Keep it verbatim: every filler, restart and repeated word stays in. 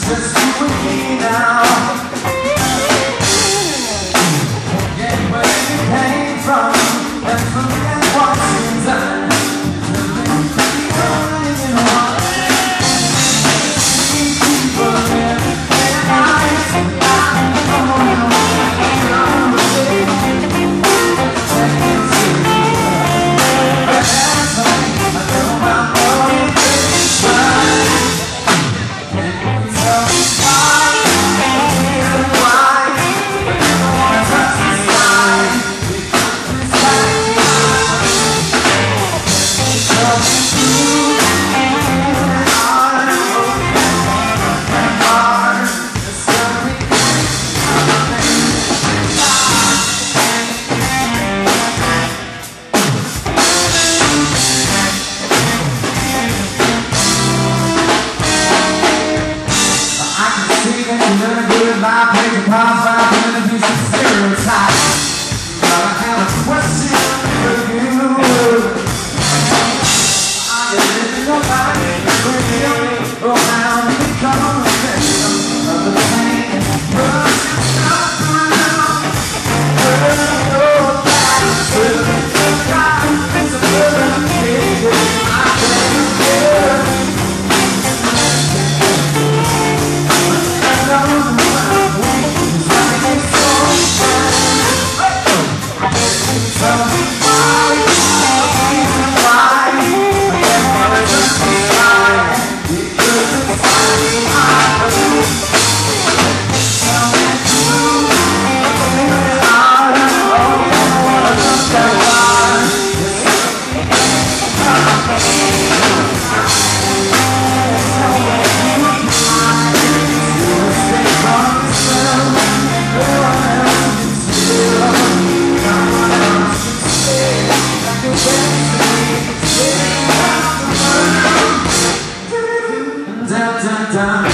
just you and me now. Forget where you came from, and forget what you've done. You're running in one. These people live their lives without knowing what they're doing. But that's fine, I know my motivation. And you tell me why, and why, but you don't wanna touch the sky. Because this time, you tell me true, and hard, and hard, it's gonna be you're good by picking pops out and a piece of stereotype. But I have a question for you. Are you living your life with you? Or now you become a victim of the pain? But you stop around. Turn your back to the sky. It's a burden kid. I can't hear. Dun, dun, dun.